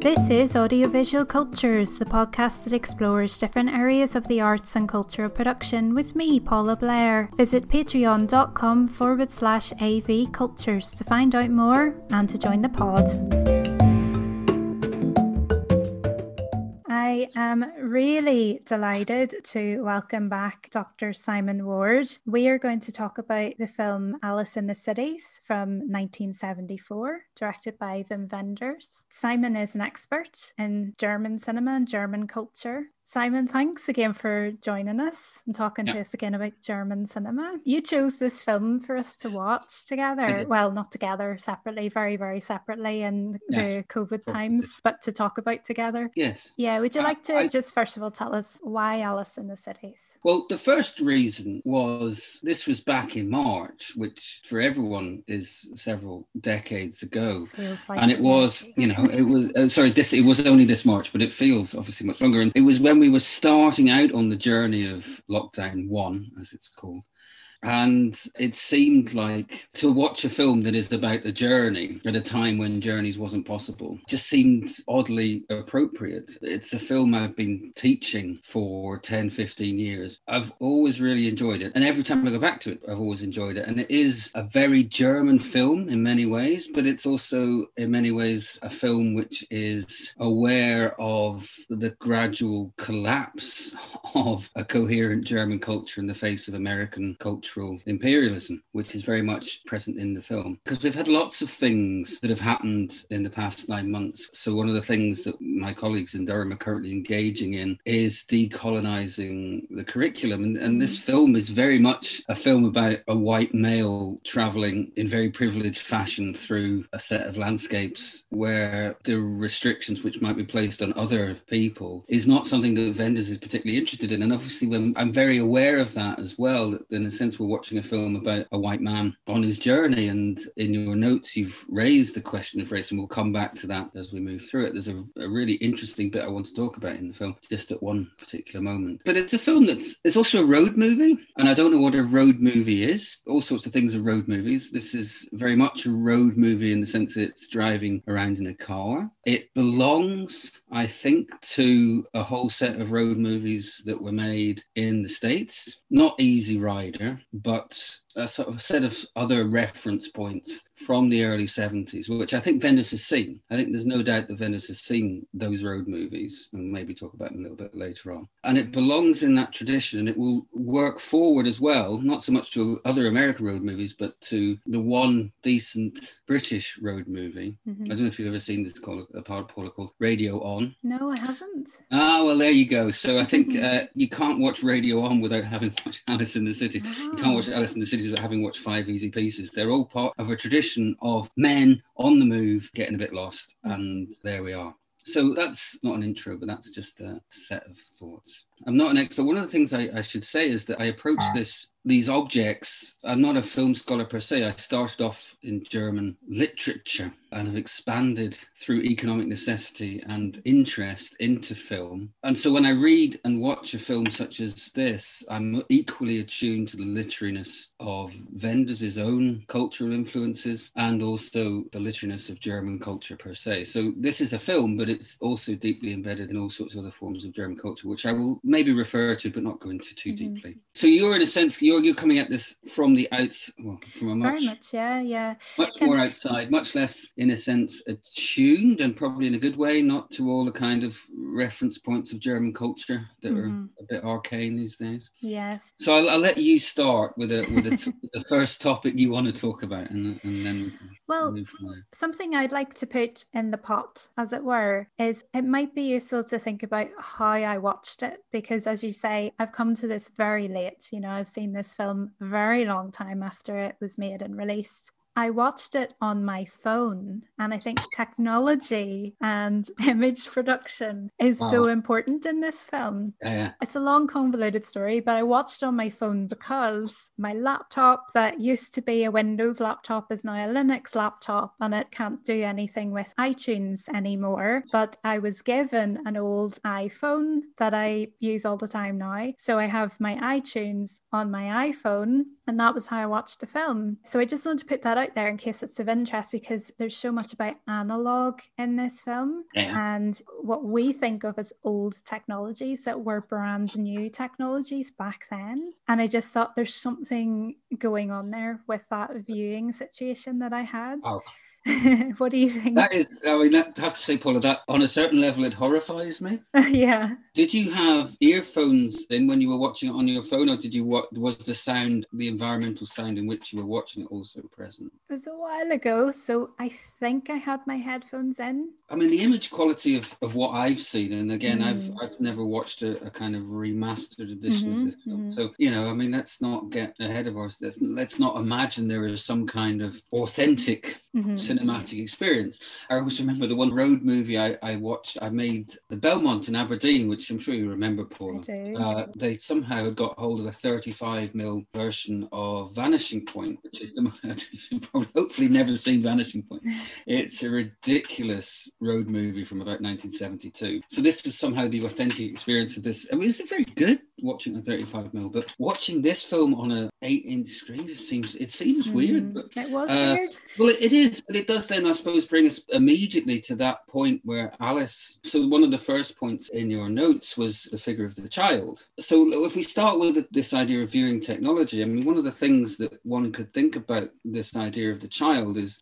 This is Audiovisual Cultures, the podcast that explores different areas of the arts and cultural production with me, Paula Blair. Visit patreon.com/AV Cultures to find out more and to join the pod. I am really delighted to welcome back Dr. Simon Ward. We are going to talk about the film Alice in the Cities from 1974, directed by Wim Wenders. Simon is an expert in German cinema and German culture. Simon, thanks again for joining us and talking to us again about German cinema. You chose this film for us to watch together. Well, not together, separately, very, very separately in the COVID times, but to talk about together. Yes. Yeah, would you like to just first of all tell us why Alice in the Cities? Well, the first reason was this was back in March, which for everyone is several decades ago. Feels like and it was, it was only this March, but it feels obviously much longer. And it was when we were starting out on the journey of lockdown 1, as it's called. And it seemed like to watch a film that is about a journey at a time when journeys wasn't possible just seemed oddly appropriate. It's a film I've been teaching for 10, 15 years. I've always really enjoyed it. And every time I go back to it, I've always enjoyed it. And it is a very German film in many ways, but it's also in many ways a film which is aware of the gradual collapse of a coherent German culture in the face of American culture. Imperialism, which is very much present in the film, because we've had lots of things that have happened in the past 9 months. So one of the things that my colleagues in Durham are currently engaging in is decolonizing the curriculum, and this film is very much a film about a white male traveling in very privileged fashion through a set of landscapes where the restrictions which might be placed on other people is not something that Wenders is particularly interested in. And obviously when I'm very aware of that as well, in a sense we're watching a film about a white man on his journey, and in your notes you've raised the question of race, and we'll come back to that as we move through it. There's a really interesting bit I want to talk about in the film just at one particular moment. But it's a film it's also a road movie, and I don't know what a road movie is. All sorts of things are road movies. This is very much a road movie in the sense that it's driving around in a car. It belongs, I think, to a whole set of road movies that were made in the States. Not Easy Rider, but a sort of set of other reference points from the early 70s, which I think Wenders has seen. I think there's no doubt that Wenders has seen those road movies, and maybe talk about them a little bit later on. And it belongs in that tradition, and it will work forward as well, not so much to other American road movies, but to the one decent British road movie. I don't know if you've ever seen this called Radio On. No, I haven't. Well, there you go. So I think you can't watch Radio On without having watched Alice in the Cities. You can't watch Alice in the Cities without having watched Five Easy Pieces. They're all part of a tradition of men on the move getting a bit lost, and there we are. So that's not an intro, but that's just a set of thoughts. I'm not an expert. One of the things I should say is that I approach these objects. I'm not a film scholar per se. I started off in German literature and have expanded through economic necessity and interest into film. And so when I read and watch a film such as this, I'm equally attuned to the literariness of Wenders' own cultural influences and also the literariness of German culture per se. So this is a film, but it's also deeply embedded in all sorts of other forms of German culture, which I will maybe refer to, but not go into too deeply. So you're in a sense, you're coming at this from the from a much, very much, much more outside, much less in a sense attuned, and probably in a good way, not to all the kind of reference points of German culture that are a bit arcane these days. Yes. So I'll let you start with the first topic you want to talk about, and then move from there. Something I'd like to put in the pot, as it were, is it might be useful to think about how I watched it, because as you say, I've come to this very late. I've seen this film a very long time after it was made and released. I watched it on my phone, and I think technology and image production is so important in this film. It's a long, convoluted story, but I watched it on my phone because my laptop that used to be a Windows laptop is now a Linux laptop, and it can't do anything with iTunes anymore. But I was given an old iPhone that I use all the time now. So I have my iTunes on my iPhone, and that was how I watched the film. So I just want to put that out out there in case it's of interest, because there's so much about analog in this film and what we think of as old technologies that were brand new technologies back then. And I just thought there's something going on there with that viewing situation that I had. Oh. What do you think? That is, I mean, I have to say, Paula, that on a certain level, it horrifies me. Yeah. Did you have earphones in when you were watching it on your phone, or was the sound, the environmental sound in which you were watching it also present? It was a while ago, so I think I had my headphones in. I mean, the image quality of what I've seen, and again, I've never watched a kind of remastered edition of this film. So, you know, I mean, let's not get ahead of ourselves. Let's not imagine there is some kind of authentic cinematic experience. I always remember the one road movie I watched. I made the Belmont in Aberdeen, which I'm sure you remember, Paula. I do. They somehow had got hold of a 35mm version of Vanishing Point, which is you've probably hopefully never seen Vanishing Point. It's a ridiculous road movie from about 1972. So this was somehow the authentic experience of this. I mean, it's very good watching a 35mm, but watching this film on an 8-inch screen just seems weird. But, it was weird. Well, it is, but it does then, I suppose, bring us immediately to that point where Alice. So one of the first points in your notes was the figure of the child. So if we start with this idea of viewing technology, I mean, one of the things that one could think about this idea of the child is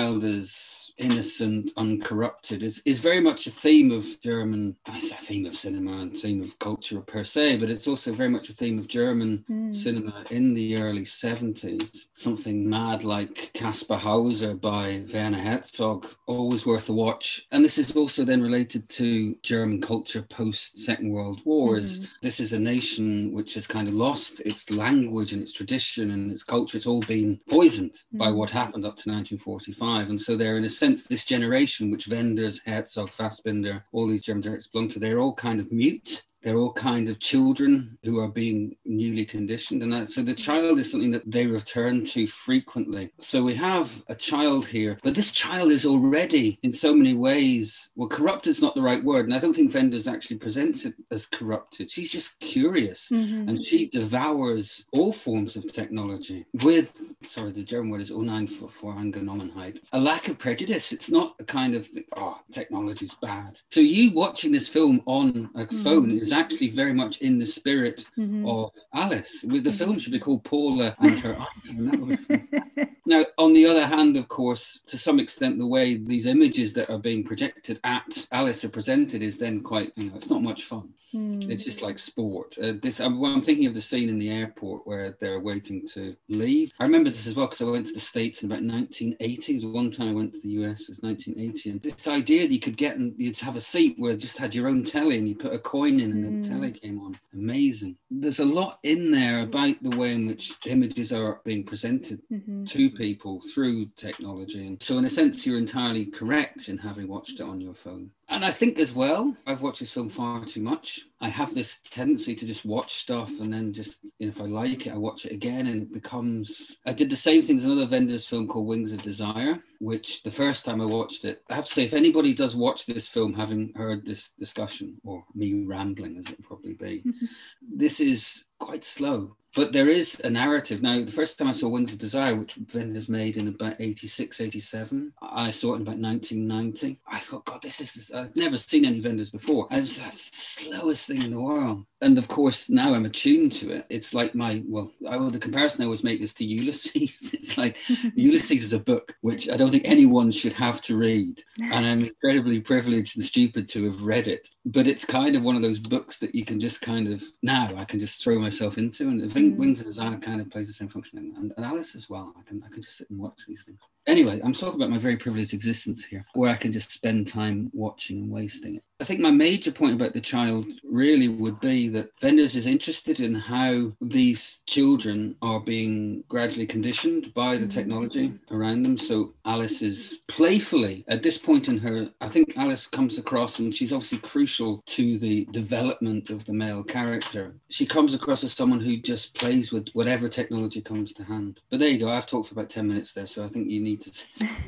innocent, uncorrupted, is very much a theme of German, it's a theme of cinema and theme of culture per se, but it's also very much a theme of German cinema in the early 70s. Something mad like Kaspar Hauser by Werner Herzog, always worth a watch. And this is also then related to German culture post-Second World War. This is a nation which has kind of lost its language and its tradition and its culture. It's all been poisoned by what happened up to 1945. And so they're, in a sense, this generation, which Wenders, Herzog, Fassbinder, all these German directors belong to, they're all kind of mute. They're all kind of children who are being newly conditioned. And so the child is something that they return to frequently. So we have a child here, but this child is already in so many ways, well, corrupted is not the right word. And I don't think Wenders actually presents it as corrupted. She's just curious and she devours all forms of technology with, the German word is Uneingenommenheit, a lack of prejudice. It's not a kind of, technology's bad. So you watching this film on a phone is actually very much in the spirit of Alice. The film should be called Paula and Her Aunt, and that would be fantastic. Now, on the other hand, of course, to some extent, the way these images that are being projected at Alice are presented is then quite, it's not much fun. It's just like sport. I'm thinking of the scene in the airport where they're waiting to leave. I remember this as well because I went to the States in about 1980. The one time I went to the US was 1980. And this idea that you could get and you'd have a seat where it just had your own telly and you put a coin in and the telly came on. Amazing. There's a lot in there about the way in which images are being presented to people through technology. And so in a sense, you're entirely correct in having watched it on your phone. And I think as well, I've watched this film far too much. I have this tendency to just watch stuff and then just, if I like it, I watch it again and it becomes... I did the same thing as another Wenders film called Wings of Desire, which the first time I watched it, I have to say, if anybody does watch this film having heard this discussion, or me rambling as it would probably be, this is quite slow. But there is a narrative. Now, the first time I saw Wings of Desire, which Wenders made in about 86, 87, I saw it in about 1990. I thought, God, I've never seen any Wenders before. It was the slowest thing in the world. And of course, now I'm attuned to it. It's like the comparison I always make is to Ulysses. It's like Ulysses is a book, which I don't think anyone should have to read. And I'm incredibly privileged and stupid to have read it. But it's kind of one of those books that you can just now I can just throw myself into. And I think Wings of Desire kind of plays the same function. And Alice as well. I can just sit and watch these things. Anyway, I'm talking about my very privileged existence here, where I can just spend time watching and wasting it. I think my major point about the child really would be that Wenders is interested in how these children are being gradually conditioned by the technology around them. So Alice is playfully, at this point in her, I think Alice comes across, and she's obviously crucial to the development of the male character. She comes across as someone who just plays with whatever technology comes to hand. But there you go, I've talked for about 10 minutes there, so I think you need to say something.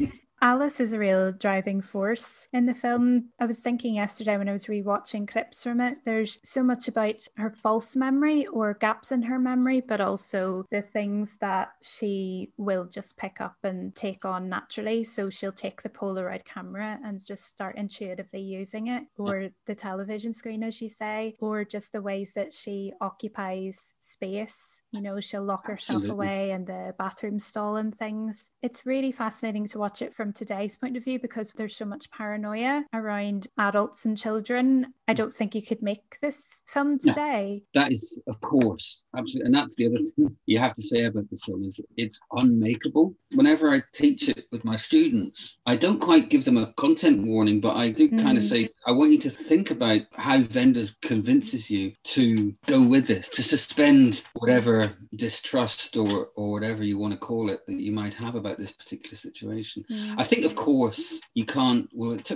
Alice is a real driving force in the film. I was thinking yesterday when I was rewatching clips from it, there's so much about her false memory or gaps in her memory, but also the things that she will just pick up and take on naturally. So she'll take the Polaroid camera and just start intuitively using it, or the television screen, as you say, or just the ways that she occupies space. You know, she'll lock herself away in the bathroom stall and things. It's really fascinating to watch it from today's point of view because there's so much paranoia around adults and children. I don't think you could make this film today. No, that is, of course, absolutely. And that's the other thing you have to say about this film is it's unmakeable. Whenever I teach it with my students, I don't quite give them a content warning, but I do kind of say, I want you to think about how Wenders convinces you to go with this, to suspend whatever distrust or whatever you want to call it that you might have about this particular situation. I think, of course, you can't, well, it took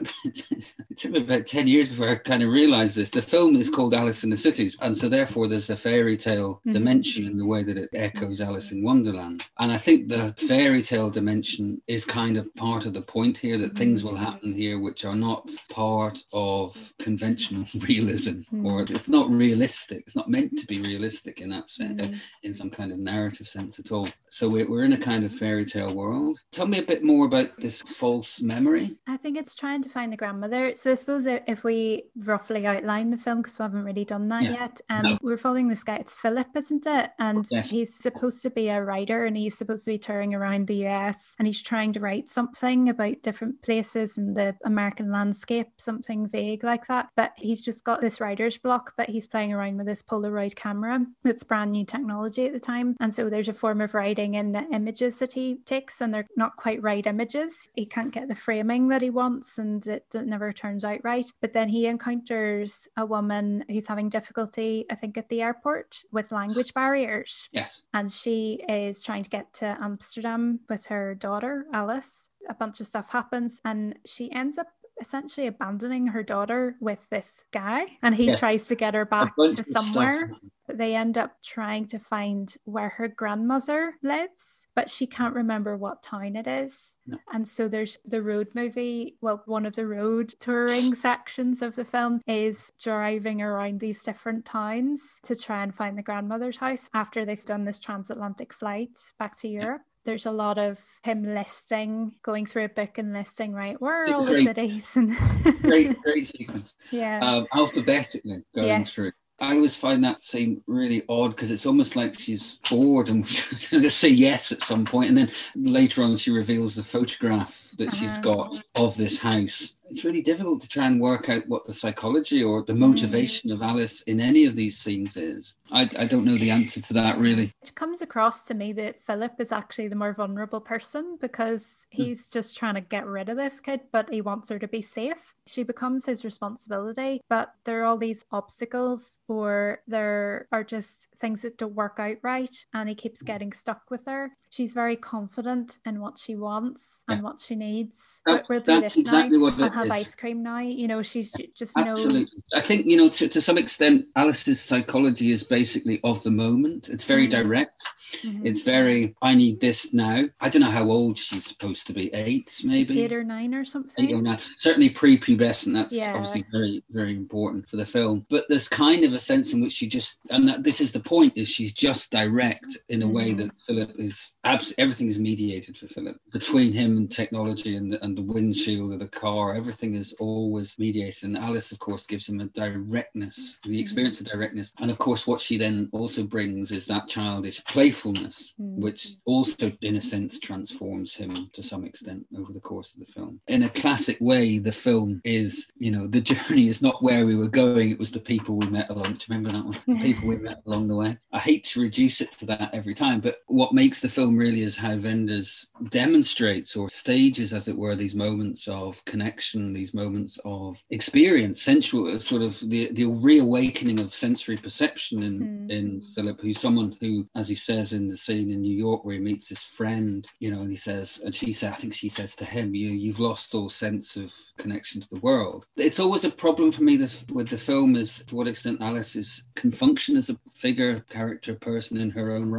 me about 10 years before I kind of realized this. The film is called Alice in the Cities, and so therefore there's a fairy tale dimension in the way that it echoes Alice in Wonderland. And I think the fairy tale dimension is kind of part of the point here, that things will happen here which are not part of conventional realism, or it's not realistic. It's not meant to be realistic in that sense, in some kind of narrative sense at all. So we're in a kind of fairy tale world. Tell me a bit more about this false memory. I think it's trying to find the grandmother. So I suppose if we roughly outline the film, because we haven't really done that yet, we're following this guy. It's Philip, isn't it? And he's supposed to be a writer, and he's supposed to be touring around the US, and he's trying to write something about different places and the American landscape, something vague like that. But he's just got this writer's block, but he's playing around with this Polaroid camera that's brand new technology at the time. And so there's a form of writing in the images that he takes, and they're not quite right images. He can't get the framing that he wants, and it never turns out right. But then he encounters a woman who's having difficulty, I think, at the airport with language barriers. Yes. And she is trying to get to Amsterdam with her daughter, Alice. A bunch of stuff happens, and she ends up essentially abandoning her daughter with this guy, and he tries to get her back to somewhere. But they end up trying to find where her grandmother lives, but she can't remember what town it is. No. And so there's the road movie. Well, one of the road touring sections of the film is driving around these different towns to try and find the grandmother's house after they've done this transatlantic flight back to Europe. There's a lot of him listing, going through a book and listing, right, where are all the cities? And great sequence. Yeah. Alphabetically going through. I always find that scene really odd because it's almost like she's bored and just say yes at some point, and then later on she reveals the photograph that she's got of this house. It's really difficult to try and work out what the psychology or the motivation of Alice in any of these scenes is. I don't know the answer to that, really. It comes across to me that Philip is actually the more vulnerable person because he's just trying to get rid of this kid, but he wants her to be safe. She becomes his responsibility, but there are all these obstacles, or there are just things that don't work out right, and he keeps getting stuck with her. She's very confident in what she wants and what she needs. We'll do this exactly now. I'll have ice cream now. You know, she's just absolutely. I think, you know, to some extent, Alice's psychology is basically of the moment. It's very direct. It's very, I need this now. I don't know how old she's supposed to be. 8, maybe 8 or 9 or something. 8 or 9. Certainly pre-pubescent. That's obviously very, very important for the film. But there's kind of a sense in which she just, and this is the point, is she's just direct in a way that Philip is everything is mediated for Philip between him and technology and the windshield of the car. Everything is always mediated, and Alice, of course, gives him a directness, the experience of directness. And of course, what she then also brings is that childish playfulness, which also, in a sense, transforms him to some extent over the course of the film. In a classic way, the film is, you know, the journey is not where we were going; it was the people we met along. Do you remember that one? The people we met along the way. I hate to reduce it to that every time, but what makes the film really is how Wenders demonstrates or stages, as it were, these moments of connection, these moments of experience, sensual, sort of the reawakening of sensory perception in Philip, who's someone who, as he says in the scene in New York where he meets his friend, you know, and he says, and she says, I think she says to him, you've lost all sense of connection to the world. It's always a problem for me with the film is to what extent Alice can function as a figure, character, person in her own right.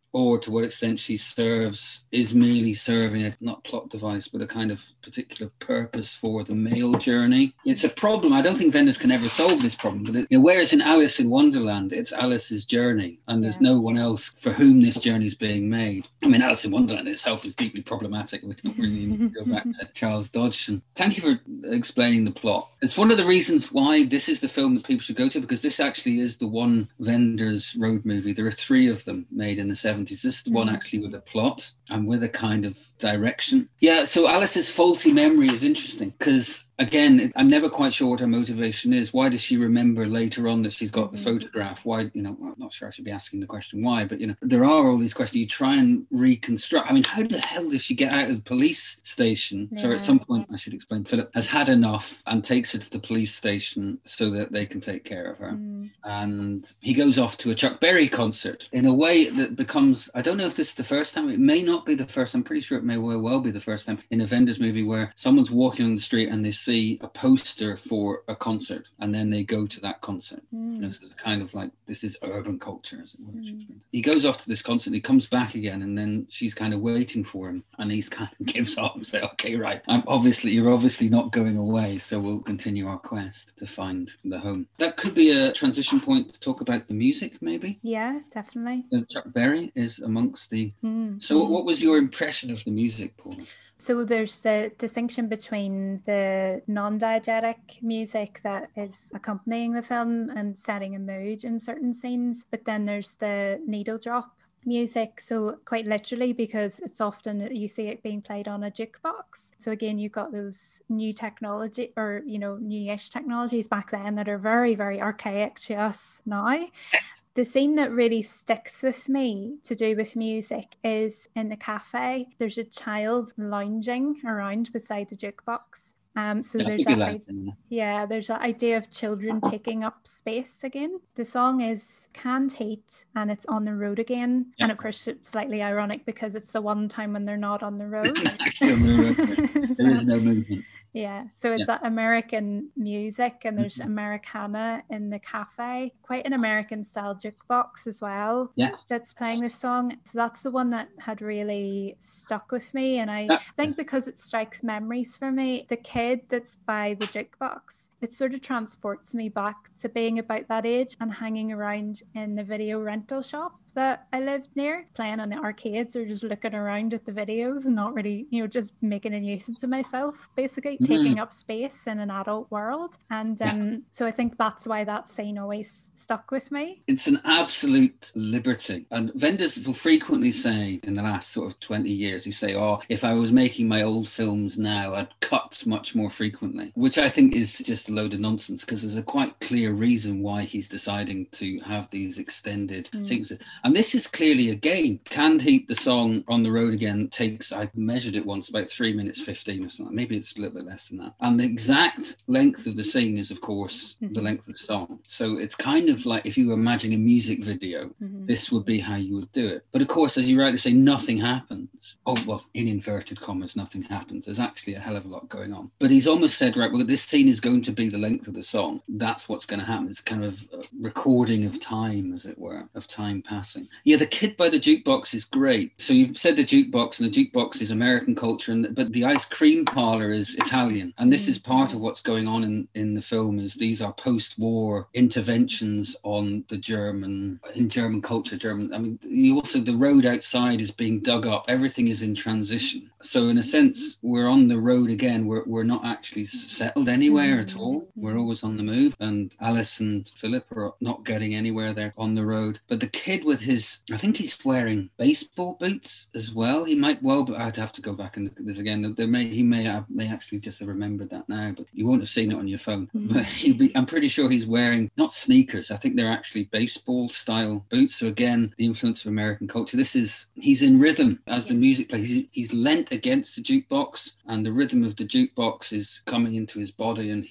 or to what extent she is merely serving a not plot device, but a kind of particular purpose for the male journey. It's a problem. I don't think Wenders can ever solve this problem. But whereas in Alice in Wonderland, it's Alice's journey, and there's no one else for whom this journey is being made. I mean, Alice in Wonderland itself is deeply problematic. We don't really need to go back to Charles Dodgson. Thank you for explaining the plot. It's one of the reasons why this is the film that people should go to, because this actually is the one Wenders road movie. There are 3 of them made in the 70s. This is the one actually with a plot and with a kind of direction. Yeah, so Alice's faulty memory is interesting because, again, I'm never quite sure what her motivation is. Why does she remember later on that she's got the photograph? Why, I'm not sure I should be asking the question why, but, there are all these questions. You try and reconstruct. I mean, how the hell does she get out of the police station? So at some point, I should explain, Philip has had enough and takes her to the police station so that they can take care of her. And he goes off to a Chuck Berry concert in a way that becomes, I don't know if this is the first time, it may not be the first, I'm pretty sure it may well be the first time in a Wenders movie where someone's walking on the street and they see a poster for a concert and then they go to that concert. This is kind of like, this is urban culture, as it were. He goes off to this concert and he comes back again, and then she's kind of waiting for him, and he's kind of gives up and says, okay, right, you're obviously not going away, so we'll continue our quest to find the home. That could be a transition point to talk about the music, maybe. Yeah, definitely. Chuck Berry is amongst the... So what was your impression of the music, Paula? So there's the distinction between the non-diegetic music that is accompanying the film and setting a mood in certain scenes, but then there's the needle drop music, so quite literally, because it's often you see it being played on a jukebox. So again, you've got those new technology, or newish technologies back then that are very, very archaic to us now. The scene that really sticks with me to do with music is in the cafe. There's a child lounging around beside the jukebox. So there's there's that idea of children taking up space again. The song is Canned Heat, and it's On the Road Again. And of course, it's slightly ironic because it's the one time when they're not on the road. There is no movement. Yeah, so it's that American music, and there's Americana in the cafe, quite an American style jukebox as well. That's playing this song. So that's the one that had really stuck with me, and I think because it strikes memories for me. The kid that's by the jukebox, it sort of transports me back to being about that age and hanging around in the video rental shop that I lived near, playing on the arcades or just looking around at the videos and not really, just making a nuisance of myself, basically taking up space in an adult world. And so I think that's why that scene always stuck with me. It's an absolute liberty. And Wenders will frequently say in the last sort of 20 years, he say, if I was making my old films now, I'd cut much more frequently, which I think is just a load of nonsense, because there's a quite clear reason why he's deciding to have these extended things. And this is clearly a game. Canned Heat, the song On the Road Again, takes, I measured it once, about 3 minutes 15 or something. Maybe it's a little bit less than that. And the exact length of the scene is, of course, the length of the song. So it's kind of like if you were imagining a music video, this would be how you would do it. But of course, as you rightly say, nothing happens. Oh, well, in inverted commas, nothing happens. There's actually a hell of a lot going on. But he's almost said, right, well, this scene is going to be the length of the song. That's what's going to happen. It's kind of a recording of time, as it were, of time passing. Yeah, the kid by the jukebox is great. So you've said the jukebox, and the jukebox is American culture, but the ice cream parlor is Italian. And this is part of what's going on in the film, is these are post-war interventions on the German culture. The road outside is being dug up. Everything is in transition. So in a sense, we're on the road again. We're not actually settled anywhere at all. We're always on the move. And Alice and Philip are not getting anywhere. They're on the road. But the kid with I think he's wearing baseball boots as well. He might well, but I'd have to go back and look at this again. He may actually just have remembered that now, but you won't have seen it on your phone. But I'm pretty sure he's wearing not sneakers. I think they're actually baseball style boots. So again, the influence of American culture. He's in rhythm as the music plays. He's leant against the jukebox, and the rhythm of the jukebox is coming into his body, and he's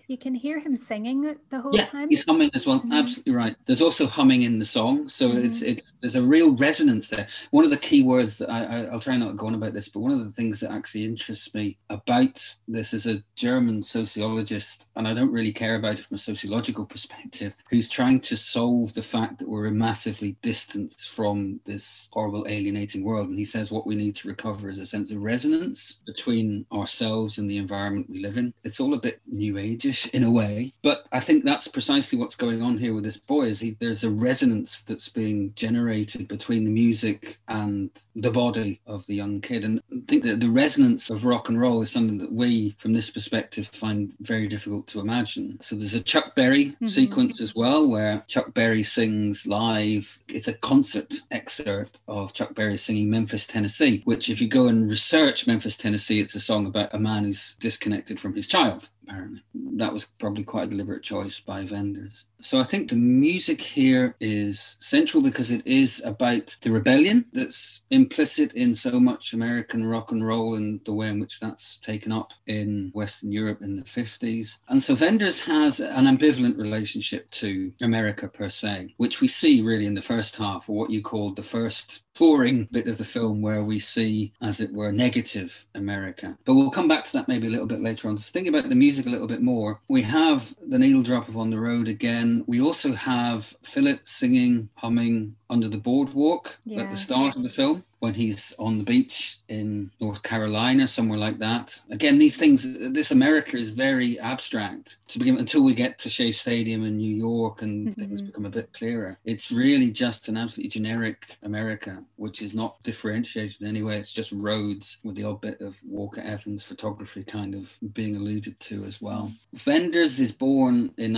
You can hear him singing the whole Yeah, time. he's humming as well. Absolutely right. There's also humming in the song, so it's there's a real resonance there. One of the key words that I'll try not to go on about this, but one of the things that actually interests me about this is a German sociologist, and I don't really care about it from a sociological perspective, who's trying to solve the fact that we're massively distanced from this horrible alienating world. And he says what we need to recover is a sense of resonance between ourselves and the environment we live in. It's all a bit new age-ish in a way, but I think that's precisely what's going on here with this boy. There's a resonance that's being generated between the music and the body of the young kid. And I think that the resonance of rock and roll is something that we, from this perspective, find very difficult to imagine. So there's a Chuck Berry sequence as well, where Chuck Berry sings live. It's a concert excerpt of Chuck Berry singing Memphis, Tennessee, which if you go and research Memphis, Tennessee, it's a song about a man who's disconnected from his child. Apparently, that was probably quite a deliberate choice by Wenders. So I think the music here is central because it is about the rebellion that's implicit in so much American rock and roll and the way in which that's taken up in Western Europe in the 50s. And so Wenders has an ambivalent relationship to America per se, which we see really in the first half, or what you call the first touring bit of the film, where we see, as it were, negative America. But we'll come back to that maybe a little bit later on. Just thinking about the music a little bit more, we have the needle drop of On the Road again. We also have Philip singing, humming Under the Boardwalk at the start of the film, when he's on the beach in North Carolina, somewhere like that. Again, these things, this America is very abstract to begin until we get to Shea Stadium in New York and things become a bit clearer. It's really just an absolutely generic America, which is not differentiated in any way. It's just roads with the odd bit of Walker Evans photography kind of being alluded to as well. Wenders is born in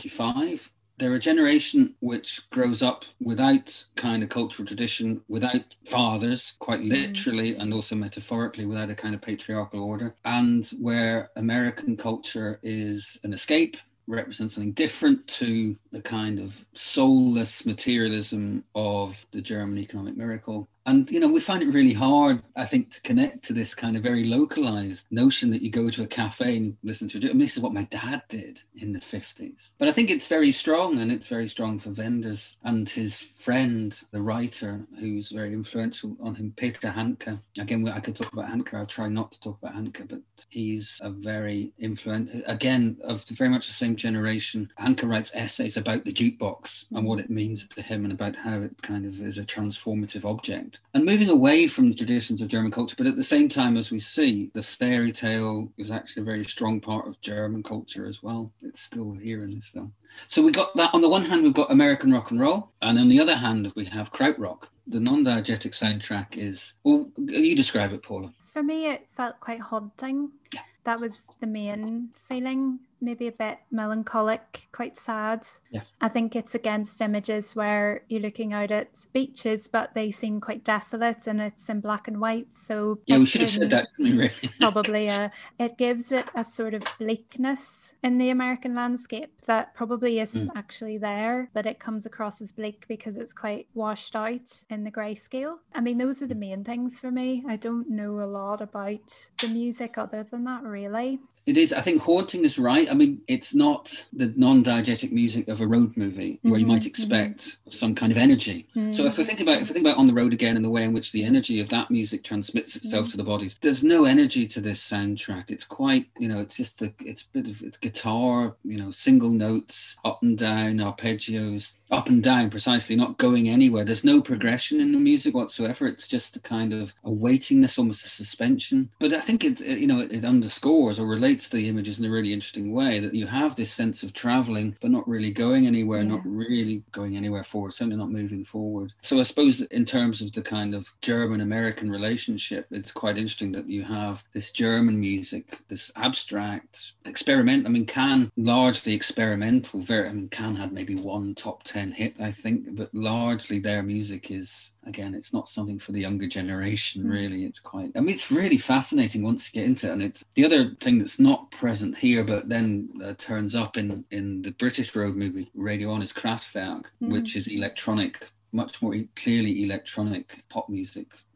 1945. They're a generation which grows up without kind of cultural tradition, without fathers, quite literally and also metaphorically, without a kind of patriarchal order, and where American culture is an escape, represents something different to the kind of soulless materialism of the German economic miracle. And, you know, we find it really hard, I think, to connect to this kind of very localized notion that you go to a cafe and listen to it. I mean, this is what my dad did in the 50s. But I think it's very strong, and it's very strong for Wenders and his friend, the writer, who's very influential on him, Peter Handke. Again, I could talk about Handke. I'll try not to talk about Handke, but he's a very influential, again, of very much the same generation. Handke writes essays about the jukebox and what it means to him and about how it kind of is a transformative object. And moving away from the traditions of German culture, but at the same time, as we see, the fairy tale is actually a very strong part of German culture as well. It's still here in this film. So we got that. On the one hand, we've got American rock and roll, and on the other hand, we have krautrock. The non-diegetic soundtrack is, well, you describe it, Paula. For me, it felt quite haunting. Yeah. That was the main feeling, maybe a bit melancholic, quite sad. Yeah. I think it's against images where you're looking out at beaches, but they seem quite desolate and it's in black and white. So yeah, we should have said that, really. Probably, it gives it a sort of bleakness in the American landscape that probably isn't actually there, but it comes across as bleak because it's quite washed out in the grayscale. I mean, those are the main things for me. I don't know a lot about the music other than that, really. It is, I think haunting is right. I mean, it's not the non-diegetic music of a road movie where you might expect some kind of energy. So if we think about On the Road again and the way in which the energy of that music transmits itself to the bodies, there's no energy to this soundtrack. It's quite, you know, it's just it's guitar, you know, single notes, up and down, arpeggios, up and down precisely, not going anywhere. There's no progression in the music whatsoever. It's just a kind of a weightingness, almost a suspension. But I think it underscores or relates to the images in a really interesting way, that you have this sense of traveling but not really going anywhere, not really going anywhere forward, certainly not moving forward. So I suppose in terms of the kind of German-American relationship, it's quite interesting that you have this German music, this abstract experiment. I mean, Can largely experimental. Can had maybe one top 10 hit, I think, but largely their music is, again, it's not something for the younger generation, really. It's quite, I mean, it's really fascinating once you get into it. And it's the other thing that's not present here, but then turns up in the British road movie Radio On, is Kraftwerk, which is electronic, much more clearly electronic pop music.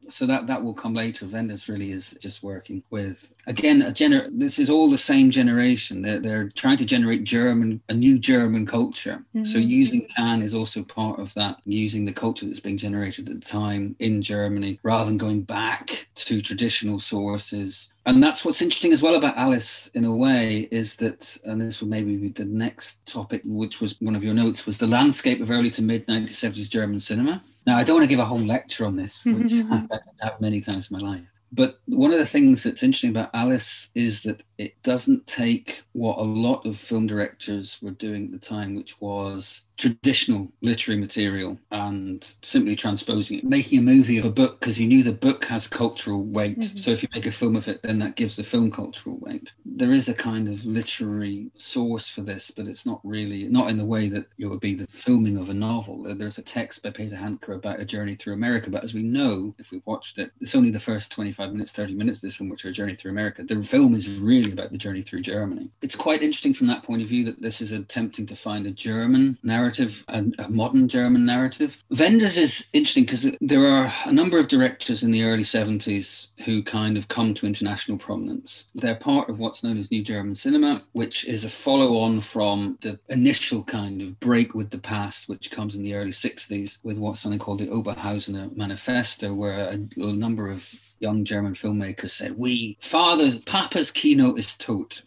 So that will come later. Wenders really is just working with, again, this is all the same generation. They're trying to generate a new German culture. Mm-hmm. So using Cannes is also part of that, using the culture that's being generated at the time in Germany, rather than going back to traditional sources. And that's what's interesting as well about Alice, in a way, is that, and this will maybe be the next topic, which was one of your notes, was the landscape of early to mid 1970s German cinema. Now, I don't want to give a whole lecture on this, which I've had many times in my life. But one of the things that's interesting about Alice is that it doesn't take what a lot of film directors were doing at the time, which was traditional literary material and simply transposing it, making a movie of a book because you knew the book has cultural weight. Mm-hmm. So if you make a film of it, then that gives the film cultural weight. There is a kind of literary source for this, but it's not in the way that it would be the filming of a novel. There's a text by Peter Handke about a journey through America, but as we know, if we've watched it, it's only the first 25 minutes, 30 minutes of this film which are a journey through America. The film is really about the journey through Germany. It's quite interesting from that point of view that this is attempting to find a German narrative, a modern German narrative. Wenders is interesting because there are a number of directors in the early 70s who kind of come to international prominence. They're part of what's known as New German Cinema, which is a follow-on from the initial kind of break with the past, which comes in the early 60s with what's something called the Oberhausener Manifesto, where a number of young German filmmakers said, Papa's kino is tot.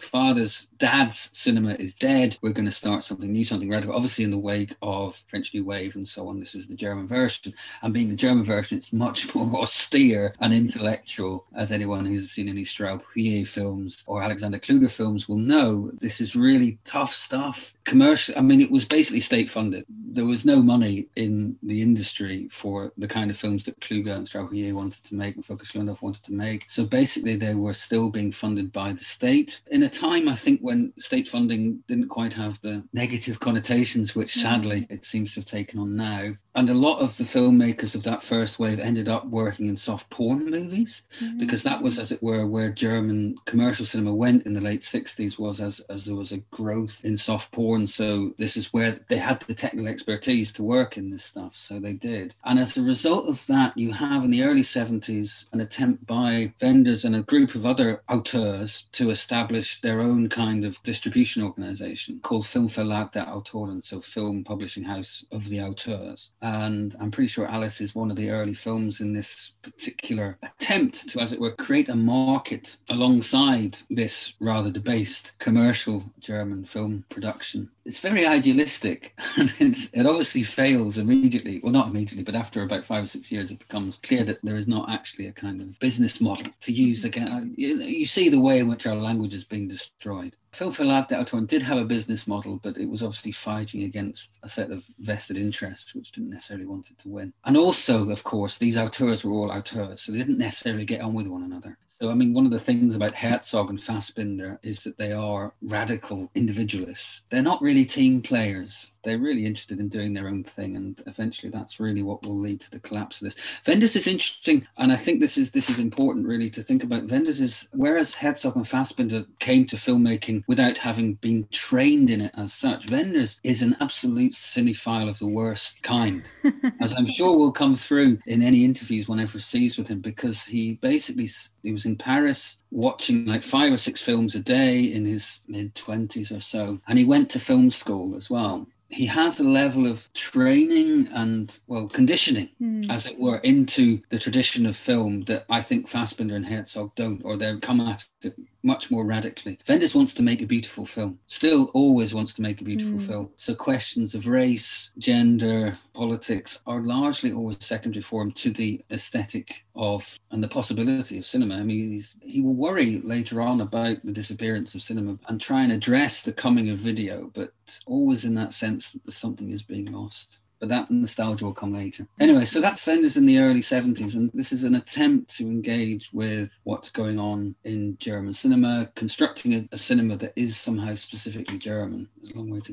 Dad's cinema is dead. We're going to start something new, something radical. Obviously, in the wake of French New Wave and so on, this is the German version. And being the German version, it's much more austere and intellectual, as anyone who's seen any Straub-Huillet films or Alexander Kluge films will know. This is really tough stuff. Commercial, I mean, it was basically state funded. There was no money in the industry for the kind of films that Kluge and Straub-Huillet wanted to make and Focus Lundorf wanted to make. So basically they were still being funded by the state in a time, I think, when state funding didn't quite have the negative connotations, which sadly it seems to have taken on now. And a lot of the filmmakers of that first wave ended up working in soft porn movies, because that was, as it were, where German commercial cinema went in the late 60s, was as there was a growth in soft porn. So this is where they had the technical expertise to work in this stuff. So they did. And as a result of that, you have in the early 70s an attempt by Wenders and a group of other auteurs to establish their own kind of distribution organization called Filmverlag der Autoren, so Film Publishing House of the Auteurs. And I'm pretty sure Alice is one of the early films in this particular attempt to, as it were, create a market alongside this rather debased commercial German film production. It's very idealistic, and it obviously fails immediately. Well, not immediately, but after about 5 or 6 years, it becomes clear that there is not actually a kind of business model to use. Again, you see the way in which our language is being destroyed. Filmverlag der Autoren did have a business model, but it was obviously fighting against a set of vested interests which didn't necessarily want it to win. And also, of course, these auteurs were all auteurs, so they didn't necessarily get on with one another. So, I mean, one of the things about Herzog and Fassbinder is that they are radical individualists. They're not really team players. They're really interested in doing their own thing. And eventually that's really what will lead to the collapse of this. Wenders is interesting. And I think this is important really to think about. Wenders is, whereas Herzog and Fassbinder came to filmmaking without having been trained in it as such, Wenders is an absolute cinephile of the worst kind, as I'm sure will come through in any interviews one ever sees with him, because he was in Paris watching like 5 or 6 films a day in his mid-20s or so. And he went to film school as well. He has a level of training and, well, conditioning, as it were, into the tradition of film that I think Fassbinder and Herzog don't, or they come at it much more radically. Wenders wants to make a beautiful film, still always wants to make a beautiful film. So questions of race, gender, politics are largely always secondary for him to the aesthetic of and the possibility of cinema. I mean, he will worry later on about the disappearance of cinema and try and address the coming of video, but always in that sense that something is being lost. But that nostalgia will come later. Anyway, so that's Wenders in the early 70s, and this is an attempt to engage with what's going on in German cinema, constructing a cinema that is somehow specifically German. There's a long way to go.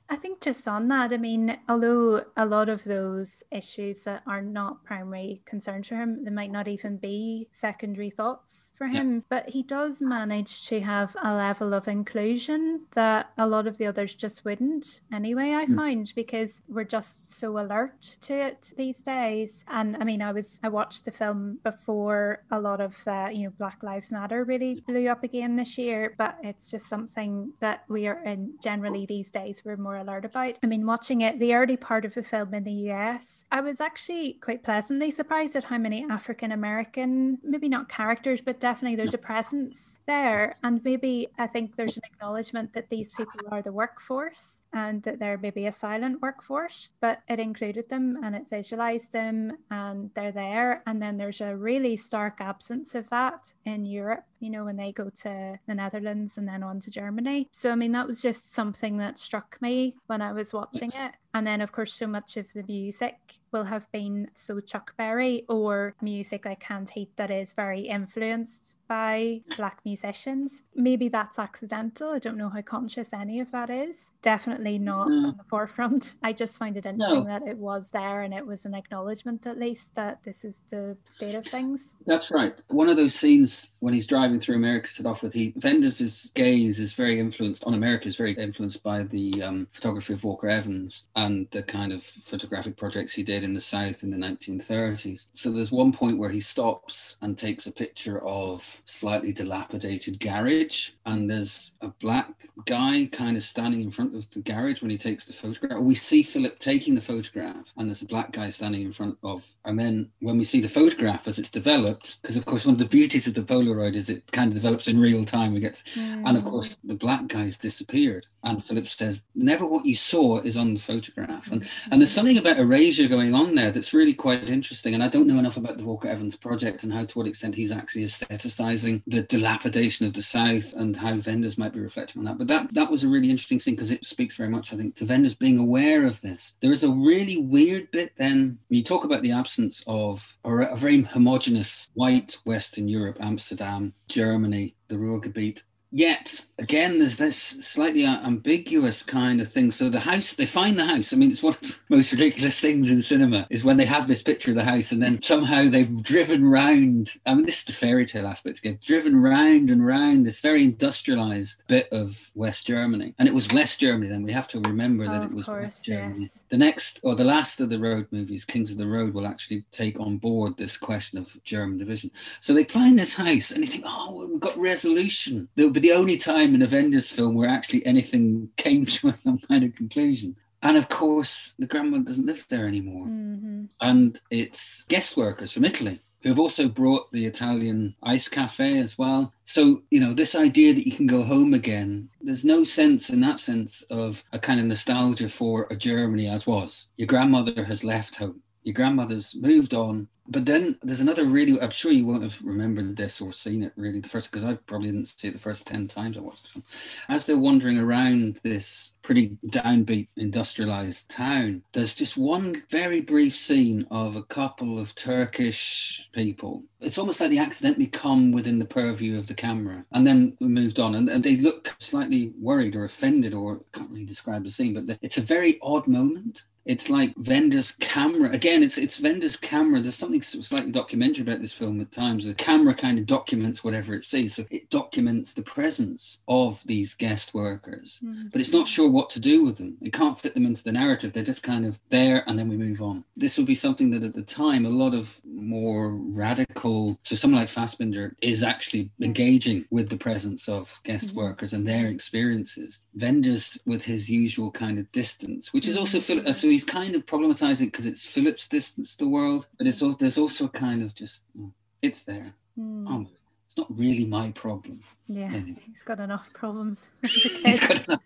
I think just on that, I mean, although a lot of those issues that are not primary concerns for him, they might not even be secondary thoughts for him, yeah. But he does manage to have a level of inclusion that a lot of the others just wouldn't anyway, I find, because we're just so alert to it these days. And I mean, I watched the film before a lot of, Black Lives Matter really blew up again this year, but it's just something that we are in generally these days, we're more alert about. I mean, watching it, the early part of the film in the US, I was actually quite pleasantly surprised at how many African American, maybe not characters, but definitely there's a presence there. And maybe I think there's an acknowledgement that these people are the workforce and that they're maybe a silent workforce, but it included them and it visualized them and they're there. And then there's a really stark absence of that in Europe, when they go to the Netherlands and then on to Germany. So, I mean, that was just something that struck me when I was watching it. And then, of course, so much of the music will have been so Chuck Berry or music like Canned Heat that is very influenced by Black musicians. Maybe that's accidental. I don't know how conscious any of that is. Definitely not on the forefront. I just find it interesting that it was there and it was an acknowledgement, at least, that this is the state of things. That's right. One of those scenes when he's driving through America, set off with Wenders' gaze is very influenced, on America is very influenced by the photography of Walker Evans and the kind of photographic projects he did in the South in the 1930s. So there's one point where he stops and takes a picture of slightly dilapidated garage, and there's a black guy kind of standing in front of the garage when he takes the photograph. We see Philip taking the photograph, and there's a black guy standing in front of, and then when we see the photograph as it's developed, because of course one of the beauties of the Polaroid is it kind of develops in real time. And of course the black guy's disappeared, and Philip says, never what you saw is on the photograph. And there's something about erasure going on there that's really quite interesting. And I don't know enough about the Walker Evans project and to what extent he's actually aestheticizing the dilapidation of the South and how Wenders might be reflecting on that. But that was a really interesting scene because it speaks very much, I think, to Wenders being aware of this. There is a really weird bit then, when you talk about the absence of a very homogenous white Western Europe, Amsterdam, Germany, the Ruhrgebiet. Yet, again, there's this slightly ambiguous kind of thing. So the house, they find the house. I mean, it's one of the most ridiculous things in cinema is when they have this picture of the house and then somehow they've driven round. I mean, this is the fairy tale aspect again. Driven round and round this very industrialized bit of West Germany. And it was West Germany then. We have to remember that it was West Germany. Yes. The next, or the last of the road movies, Kings of the Road, will actually take on board this question of German division. So they find this house and they think, oh, we've got resolution. There'll be the only time in a Wenders film where actually anything came to some kind of conclusion. And of course, the grandmother doesn't live there anymore. Mm-hmm. And it's guest workers from Italy who have also brought the Italian ice cafe as well. So, this idea that you can go home again, there's no sense in that sense of a kind of nostalgia for a Germany as was. Your grandmother has left home. Your grandmother's moved on. But then there's another really, I'm sure you won't have remembered this or seen it really the first, because I probably didn't see it the first 10 times I watched the film. As they're wandering around this pretty downbeat industrialized town, there's just one very brief scene of a couple of Turkish people. It's almost like they accidentally come within the purview of the camera. And then we moved on and they look slightly worried or offended, or I can't really describe the scene, but it's a very odd moment. It's like Wenders' camera. Again, it's Wenders' camera. There's something slightly documentary about this film at times. The camera kind of documents whatever it sees. So it documents the presence of these guest workers, but it's not sure what to do with them. It can't fit them into the narrative. They're just kind of there and then we move on. This would be something that at the time, a lot of more radical, so someone like Fassbinder is actually engaging with the presence of guest workers and their experiences. Wenders with his usual kind of distance, which is also, so he's kind of problematizing because it's Philip's distance to the world, but there's also a kind of just, it's there. Oh, it's not really my problem. Yeah, anyway. He's got enough problems. He's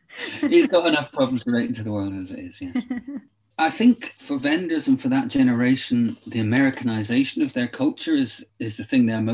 got enough problems relating to the world as it is, yes. I think for Wenders and for that generation, the Americanization of their culture is the thing they're most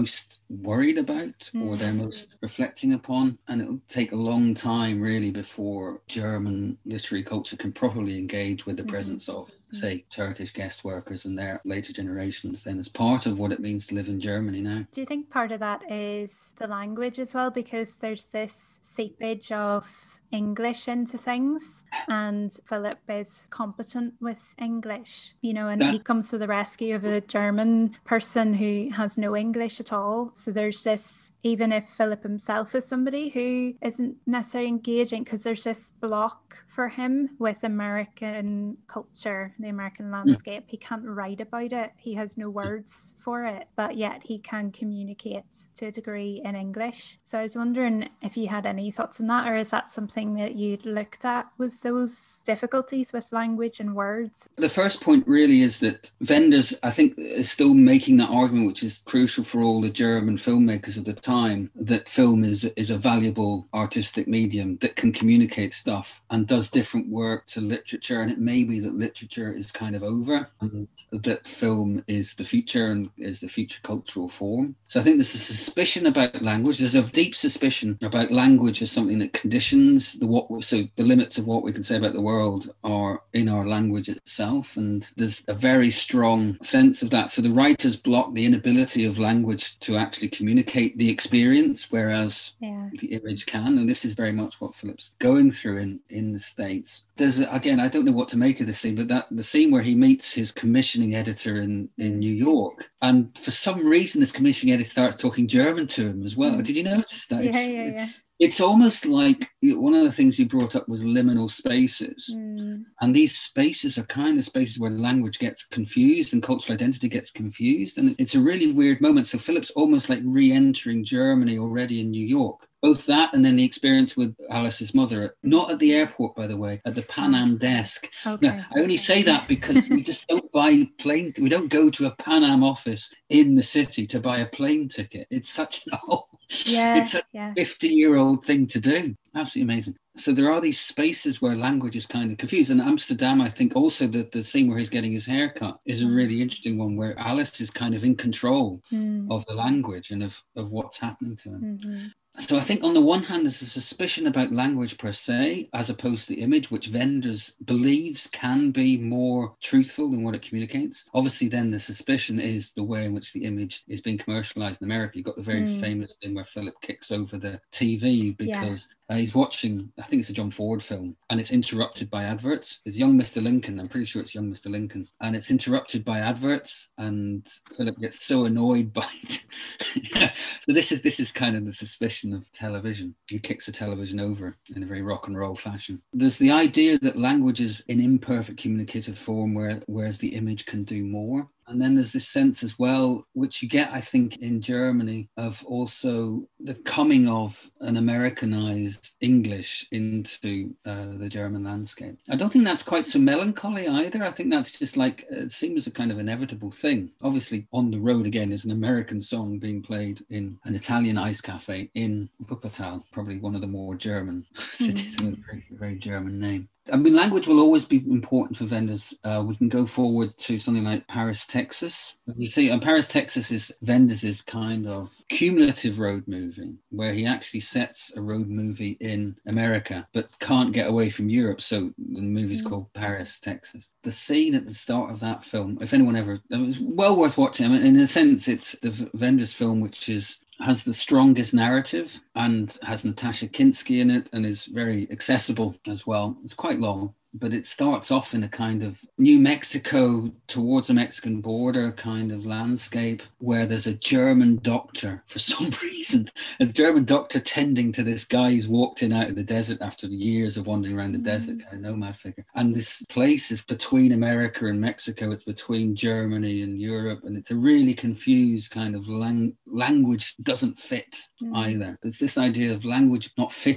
worried about or they're most reflecting upon. And it'll take a long time really before German literary culture can properly engage with the presence of, say, Turkish guest workers and their later generations then as part of what it means to live in Germany now. Do you think part of that is the language as well? Because there's this seepage of English into things, and Philip is competent with English, you know, and he comes to the rescue of a German person who has no English at all. So there's this, even if Philip himself is somebody who isn't necessarily engaging, because there's this block for him with American culture, the American landscape. He can't write about it. He has no words for it, but yet he can communicate to a degree in English. So I was wondering if you had any thoughts on that, or is that something that you'd looked at, was those difficulties with language and words? The first point really is that Wenders, I think, is still making that argument, which is crucial for all the German filmmakers of the time, that film is a valuable artistic medium that can communicate stuff and does different work to literature. And it may be that literature is kind of over and that film is the future and is the future cultural form. So I think there's a suspicion about language. There's a deep suspicion about language as something that conditions the limits of what we can say about the world are in our language itself, and there's a very strong sense of that. So the writers block the inability of language to actually communicate the experience, whereas the image can, and this is very much what Philip's going through in the States. There's again, I don't know what to make of this scene, but the scene where he meets his commissioning editor in New York, and for some reason this commissioning editor starts talking German to him as well. Did you notice that? It's almost like one of the things you brought up was liminal spaces. And these spaces are kind of spaces where language gets confused and cultural identity gets confused. And it's a really weird moment. So Philip's almost like re-entering Germany already in New York. Both that and then the experience with Alice's mother, not at the airport, by the way, at the Pan Am desk. Now, I only say that because we just don't buy we don't go to a Pan Am office in the city to buy a plane ticket. It's such an old, it's a 50-year-old thing to do. Absolutely amazing. So there are these spaces where language is kind of confused. And Amsterdam, I think also the scene where he's getting his hair cut is a really interesting one, where Alice is kind of in control of the language and of what's happening to him. So I think on the one hand, there's a suspicion about language per se, as opposed to the image, which Wenders believes can be more truthful in what it communicates. Obviously, then the suspicion is the way in which the image is being commercialized in America. You've got the very famous thing where Philip kicks over the TV because he's watching, I think it's a John Ford film, and it's interrupted by adverts. It's Young Mr. Lincoln. I'm pretty sure it's Young Mr. Lincoln. And it's interrupted by adverts, and Philip gets so annoyed by it. So this is kind of the suspicion of television. He kicks the television over in a very rock and roll fashion. There's the idea that language is an imperfect communicative form, whereas the image can do more. And then there's this sense as well, which you get, I think, in Germany, of also the coming of an Americanized English into the German landscape. I don't think that's quite so melancholy either. I think that's just like, it seems a kind of inevitable thing. Obviously, On the Road Again is an American song being played in an Italian ice cafe in Wuppertal, probably one of the more German cities with a very, very German name. I mean, language will always be important for Wenders. We can go forward to something like Paris, Texas. You see, Paris, Texas is Wenders' kind of cumulative road movie, where he actually sets a road movie in America, but can't get away from Europe. So the movie's called Paris, Texas. The scene at the start of that film, if anyone ever, it was well worth watching. I mean, in a sense, it's the Wenders film, which has the strongest narrative and has Natasha Kinski in it and is very accessible as well. It's quite long, but it starts off in a kind of New Mexico towards the Mexican border kind of landscape where there's a German doctor, for some reason, a German doctor tending to this guy who's walked in out of the desert after years of wandering around the desert, kind of nomad figure. And this place is between America and Mexico. It's between Germany and Europe. And it's a really confused kind of language doesn't fit either. There's this idea of language not fitting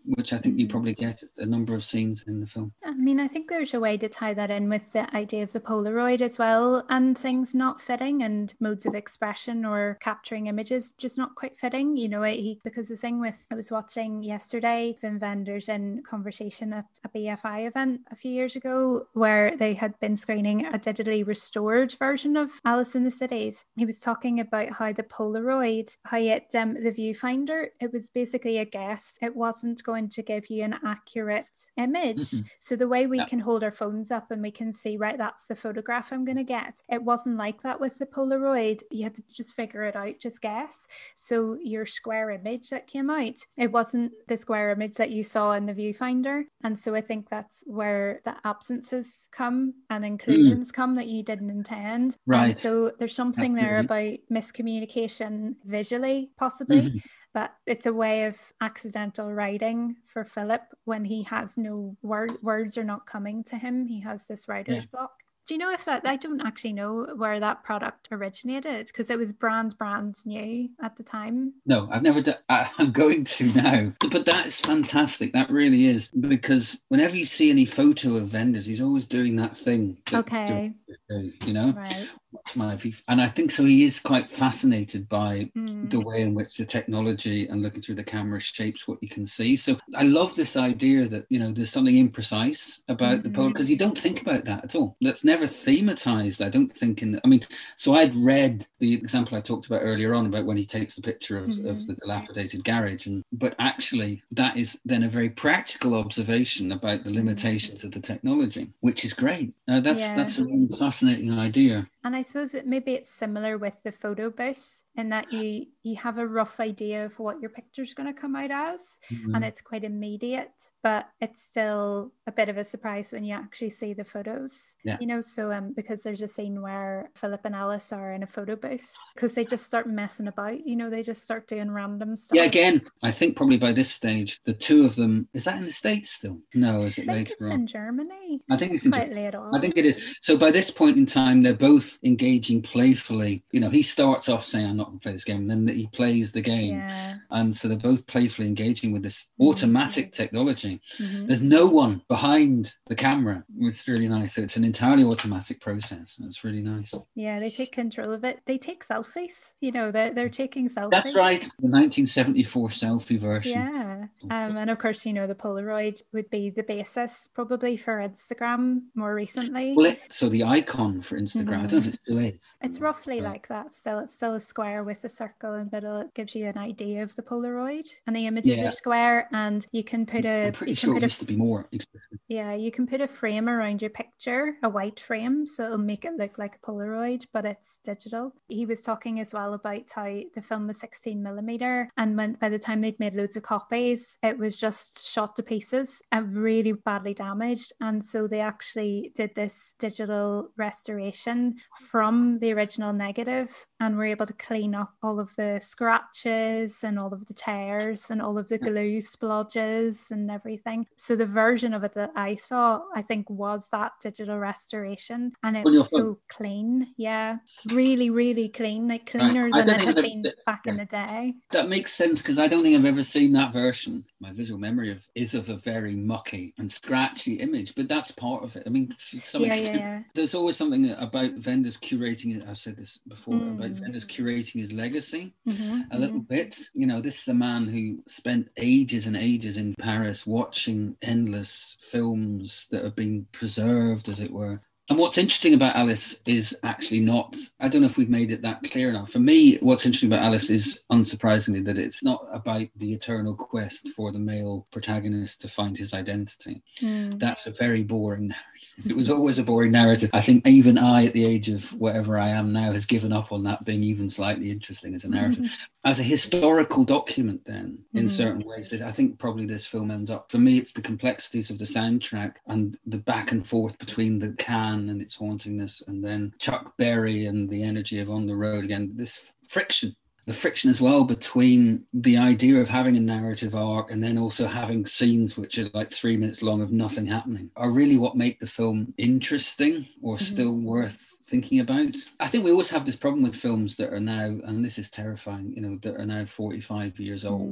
which I think you probably get a number of scenes in the film. I mean, I think there's a way to tie that in with the idea of the Polaroid as well, and things not fitting and modes of expression or capturing images just not quite fitting. You know, because the thing with, I was watching yesterday Wim Wenders in conversation at a BFI event a few years ago where they had been screening a digitally restored version of Alice in the Cities. He was talking about how the Polaroid, the viewfinder, it was basically a guess. It wasn't going to give you an accurate image. So the way we can hold our phones up and we can see, right, that's the photograph I'm going to get. It wasn't like that with the Polaroid. You had to just figure it out, just guess. So your square image that came out, it wasn't the square image that you saw in the viewfinder. And so I think that's where the absences come and inclusions come that you didn't intend. Right. And so there's something there about miscommunication visually, possibly. But it's a way of accidental writing for Philip when he has no words are not coming to him. He has this writer's block. Do you know if that, I don't actually know where that product originated because it was brand new at the time. No, I've never done, I'm going to now. But that is fantastic. That really is. Because whenever you see any photo of Wenders, he's always doing that thing. Okay. You know? Right. That's my view. And I think so he is quite fascinated by the way in which the technology and looking through the camera shapes what you can see. So I love this idea that, you know, there's something imprecise about the Polaroid, because you don't think about that at all. That's never thematized, I don't think. So I'd read the example I talked about earlier on about when he takes the picture of the dilapidated garage. But actually, that is then a very practical observation about the limitations of the technology, which is great. That's a really fascinating idea. And I suppose maybe it's similar with the photo booth in that you have a rough idea of what your picture's going to come out as, and it's quite immediate, but it's still a bit of a surprise when you actually see the photos. You know, so because there's a scene where Philip and Alice are in a photo booth because they just start messing about, you know, they just start doing random stuff. Yeah, again, I think probably by this stage, the two of them, is that in the States still? No, is it later on? I think it's in Germany. I think it's in quite late on. I think it is. So by this point in time, they're both engaging playfully. You know, he starts off saying, I'm not going to play this game, and then he plays the game. Yeah. And so they're both playfully engaging with this automatic technology. There's no one behind the camera, which is really nice. So it's an entirely automatic process. It's really nice. Yeah, they take control of it. They take selfies. You know, they're taking selfies. That's right. The 1974 selfie version. Yeah. And of course, you know, the Polaroid would be the basis probably for Instagram more recently. Well, so the icon for Instagram, I don't know if it still is. It's roughly like that. Still, it's still a square with a circle in the middle. It gives you an idea of the Polaroid, and the images are square. And you can put I'm pretty sure it used to be more explicit. Yeah, you can put a frame around your picture, a white frame, so it'll make it look like a Polaroid, but it's digital. He was talking as well about how the film was 16mm, and by the time they'd made loads of copies, it was just shot to pieces and really badly damaged. And so they actually did this digital restoration from the original negative and were able to clean up all of the scratches and all of the tears and all of the glue splodges and everything. So the version of it that I saw, I think, was that digital restoration, and it was so clean. Yeah, really, really clean, like cleaner than it had been back in the day. That makes sense, because I don't think I've ever seen that version. My visual memory is of a very mucky and scratchy image, but that's part of it. I mean, to some extent, there's always something about Wenders curating, I've said this before, about Wenders curating his legacy a little bit. You know, this is a man who spent ages and ages in Paris watching endless films that have been preserved, as it were. And what's interesting about Alice is actually not, I don't know if we've made it that clear enough. For me, what's interesting about Alice is, unsurprisingly, that it's not about the eternal quest for the male protagonist to find his identity. That's a very boring narrative. It was always a boring narrative. I think even I, at the age of whatever I am now, has given up on that being even slightly interesting as a narrative. As a historical document, then, in certain ways, I think probably this film ends up, for me, it's the complexities of the soundtrack and the back and forth between the can and its hauntingness, and then Chuck Berry and the energy of On the Road again. This friction, the friction as well between the idea of having a narrative arc and then also having scenes which are like 3 minutes long of nothing happening, are really what make the film interesting or still worth thinking about. I think we always have this problem with films that are now, and this is terrifying, you know, that are now 45 years old.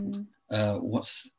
what's,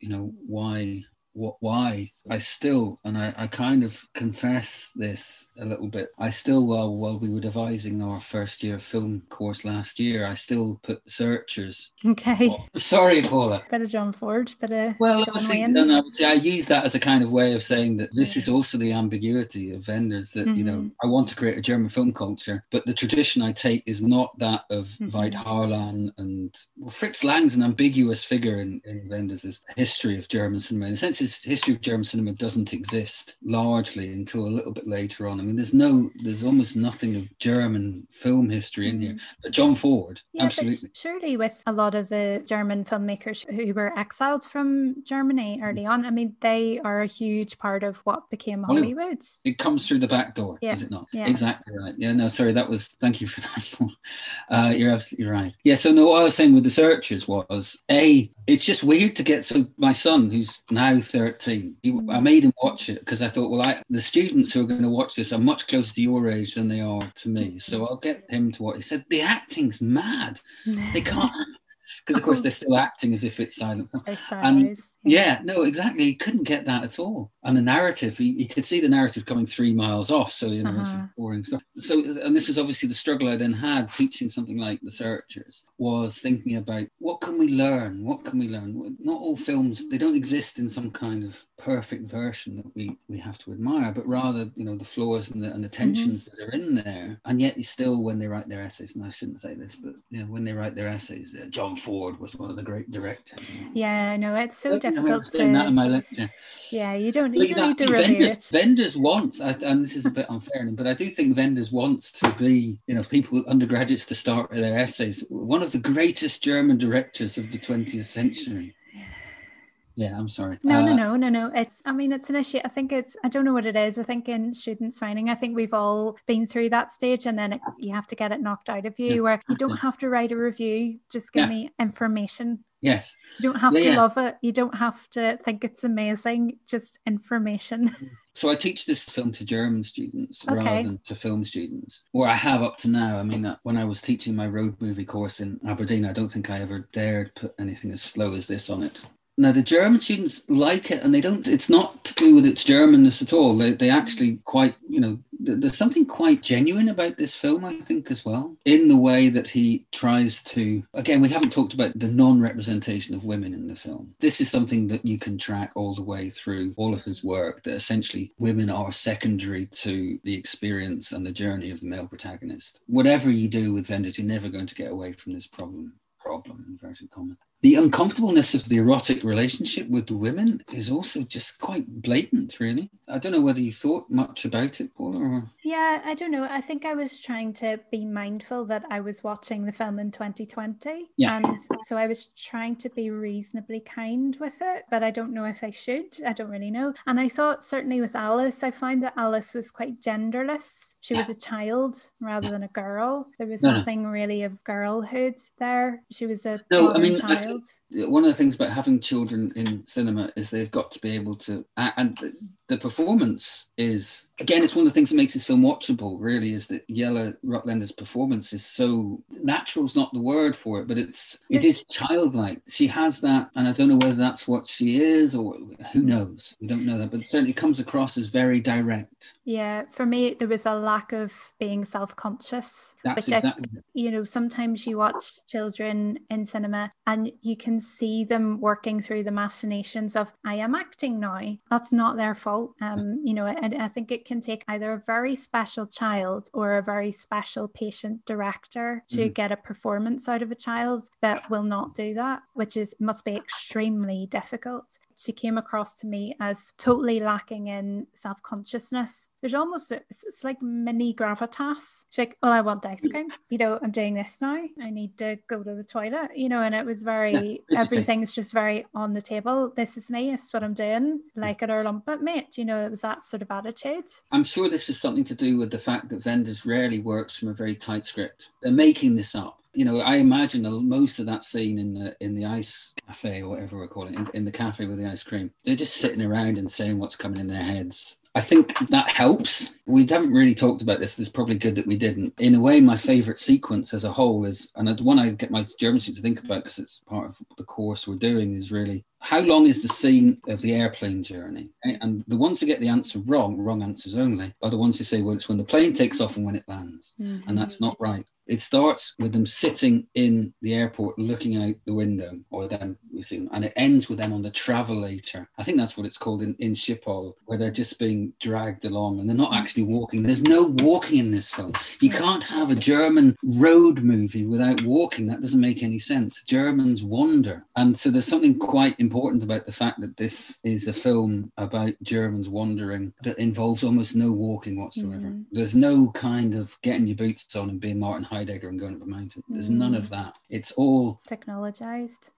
why I still, and I kind of confess this a little bit, I still, while we were devising our first year film course last year, I still put Searchers. Okay. Sorry, Paula. Bit of John Ford, bit of Well, John Wayne. I would say I use that as a kind of way of saying that this is also the ambiguity of Wenders, that, I want to create a German film culture, but the tradition I take is not that of Veit Harlan, and Fritz Lang's an ambiguous figure in Wenders' history of German cinema. In a sense, his history of German cinema doesn't exist largely until a little bit later on. I mean, there's almost nothing of German film history in here. But John Ford, absolutely. Surely with a lot of the German filmmakers who were exiled from Germany early on, I mean, they are a huge part of what became Hollywood. It comes through the back door, does it not? Yeah. Exactly right. Yeah, no, sorry, thank you for that. You're absolutely right. Yeah, so no, what I was saying with The Searchers was, it's just weird to get, so my son, who's now 13, I made him watch it because I thought, well, the students who are going to watch this are much closer to your age than they are to me. So I'll get him to watch. He said, the acting's mad. They can't. Because, of course, they're still acting as if it's silent. And no, exactly. He couldn't get that at all. And the narrative, he could see the narrative coming 3 miles off. So, this is boring stuff. So, and this was obviously the struggle I then had teaching something like The Searchers, was thinking about what can we learn? What can we learn? Not all films, they don't exist in some kind of perfect version that we have to admire, but rather, the flaws and the tensions that are in there. And yet, still, when they write their essays, and I shouldn't say this, but when they write their essays, John Ford was one of the great directors. Yeah, no, it's so difficult to. Saying that in my lecture. Yeah, you don't need to review it. Wenders wants, and this is a bit unfair, but I do think Wenders wants to be, people, undergraduates, to start with their essays, one of the greatest German directors of the 20th century. Yeah, I'm sorry. No. It's an issue. I think I don't know what it is. I think in students writing, I think we've all been through that stage, and then you have to get it knocked out of you, where you don't have to write a review. Just give me information. Yes. You don't have to love it. You don't have to think it's amazing. Just information. So I teach this film to German students rather than to film students, or I have up to now. I mean, when I was teaching my road movie course in Aberdeen, I don't think I ever dared put anything as slow as this on it. Now, the German students like it, and it's not to do with its Germanness at all. They actually quite, there's something quite genuine about this film, I think, as well, in the way that he tries to, again, we haven't talked about the non-representation of women in the film. This is something that you can track all the way through all of his work, that essentially women are secondary to the experience and the journey of the male protagonist. Whatever you do with Wenders, you're never going to get away from this problem, inverted comma. The uncomfortableness of the erotic relationship with the women is also just quite blatant, really. I don't know whether you thought much about it, Paula. Or... Yeah, I don't know. I think I was trying to be mindful that I was watching the film in 2020. Yeah. And so I was trying to be reasonably kind with it, but I don't know if I should. I don't really know. And I thought certainly with Alice, I found that Alice was quite genderless. She was a child rather than a girl. There was nothing really of girlhood there. She was a child. One of the things about having children in cinema is they've got to be able to, and the performance is, again, it's one of the things that makes this film watchable, really, is that Jelle Rocklander's performance is so, natural is not the word for it, but it is childlike. She has that, and I don't know whether that's what she is, or who knows. We don't know that, but it certainly comes across as very direct. Yeah, for me, there was a lack of being self-conscious. That's exactly it. Sometimes you watch children in cinema and you can see them working through the machinations of, I am acting now. That's not their fault. And I think it can take either a very special child or a very special patient director to get a performance out of a child that will not do that, which must be extremely difficult. She came across to me as totally lacking in self-consciousness. There's almost, it's like mini gravitas. She's like, oh, I want ice cream. I'm doing this now. I need to go to the toilet, and it was very, everything's just very on the table. This is me. This is what I'm doing. Like it or lump it, mate. It was that sort of attitude. I'm sure this is something to do with the fact that Wenders rarely works from a very tight script. They're making this up. I imagine most of that scene in the ice cafe, or whatever we're calling it, in the cafe with the ice cream, they're just sitting around and saying what's coming in their heads. I think that helps. We haven't really talked about this. It's probably good that we didn't. In a way, my favourite sequence as a whole is, and the one I get my German students to think about because it's part of the course we're doing, is really how long is the scene of the airplane journey? And the ones who get the answer wrong answers only, are the ones who say, well, it's when the plane takes off and when it lands. Mm-hmm. And that's not right. It starts with them sitting in the airport looking out the window, or them, we see them, and it ends with them on the travelator. I think that's what it's called in Schiphol, where they're just being dragged along and they're not actually walking. There's no walking in this film. You can't have a German road movie without walking. That doesn't make any sense. Germans wander. And so there's something quite important about the fact that this is a film about Germans wandering that involves almost no walking whatsoever. Mm-hmm. There's no kind of getting your boots on and being Martin Heidegger and going up a mountain. There's none of that. It's all technologized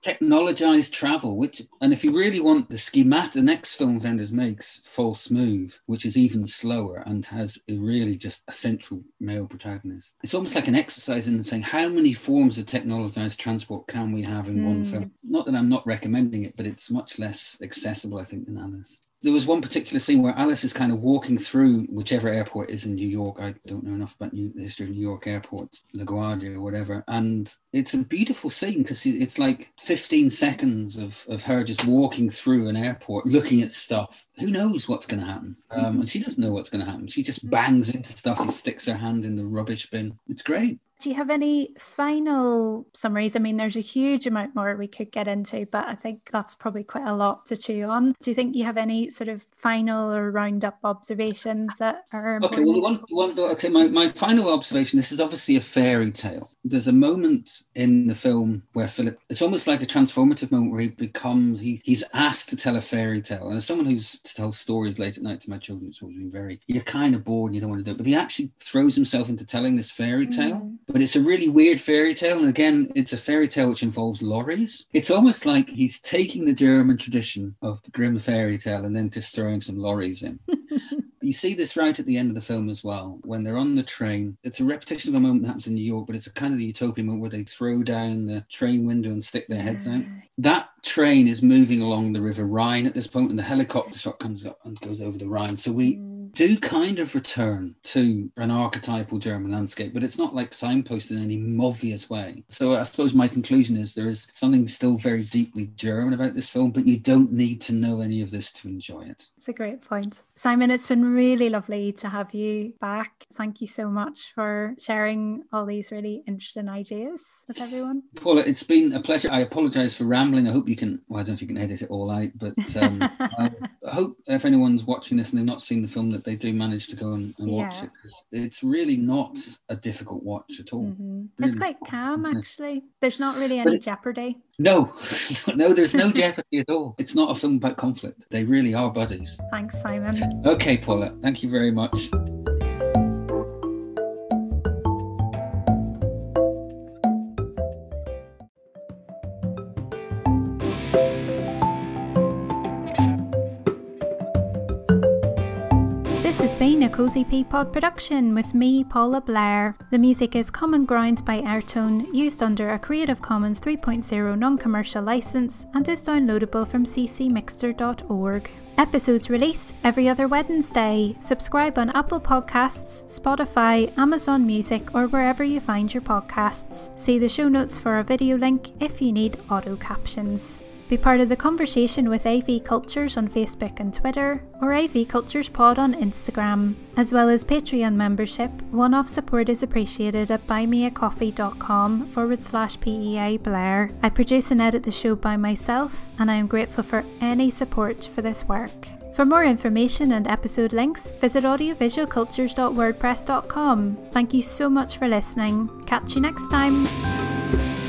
travel, and if you really want the schematic, the next film Wenders makes, False Move, which is even slower and has really just a central male protagonist. It's almost like an exercise in saying how many forms of technologized transport can we have in one film. Not that I'm not recommending it, but it's much less accessible, I think, than Alice. There was one particular scene where Alice is kind of walking through whichever airport is in New York. I don't know enough about the history of New York airports, LaGuardia or whatever. And it's a beautiful scene because it's like 15 seconds of her just walking through an airport, looking at stuff. Who knows what's going to happen? And she doesn't know what's going to happen. She just bangs into stuff. She sticks her hand in the rubbish bin. It's great. Do you have any final summaries? I mean, there's a huge amount more we could get into, but I think that's probably quite a lot to chew on. Do you think you have any sort of final or roundup observations that are important? My final observation, this is obviously a fairy tale. There's a moment in the film where Philip, it's almost like a transformative moment where he's asked to tell a fairy tale. And as someone who's told stories late at night to my children, it's always been you're kind of bored and you don't want to do it. But he actually throws himself into telling this fairy tale. But it's a really weird fairy tale. And again, it's a fairy tale which involves lorries. It's almost like he's taking the German tradition of the Grimm fairy tale and then just throwing some lorries in. You see this right at the end of the film as well, when they're on the train. It's a repetition of a moment that happens in New York, but it's a kind of the utopian moment where they throw down the train window and stick their heads out. That train is moving along the River Rhine at this point, and the helicopter shot comes up and goes over the Rhine. So we do kind of return to an archetypal German landscape, but it's not like signposted in any obvious way. So I suppose my conclusion is there is something still very deeply German about this film, but you don't need to know any of this to enjoy it. It's a great point. Simon, it's been really lovely to have you back. Thank you so much for sharing all these really interesting ideas with everyone. Paula, it's been a pleasure. I apologise for rambling. I hope you can, I don't know if you can edit it all out, but I hope if anyone's watching this and they've not seen the film that they do manage to go and watch it. It's really not a difficult watch at all. Really, it's quite calm, actually. There's not really any jeopardy. No, there's no jeopardy at all. It's not a film about conflict. They really are buddies. Thanks, Simon. Okay, Paula, thank you very much. This has been a Cozy Pea Pod production with me, Paula Blair. The music is Common Ground by Airtone, used under a Creative Commons 3.0 non-commercial license and is downloadable from ccmixter.org. Episodes release every other Wednesday. Subscribe on Apple Podcasts, Spotify, Amazon Music, or wherever you find your podcasts. See the show notes for a video link if you need auto captions. Be part of the conversation with AV Cultures on Facebook and Twitter, or AV Cultures Pod on Instagram. As well as Patreon membership, one-off support is appreciated at buymeacoffee.com/PEA Blair. I produce and edit the show by myself, and I am grateful for any support for this work. For more information and episode links, visit audiovisualcultures.wordpress.com. Thank you so much for listening. Catch you next time.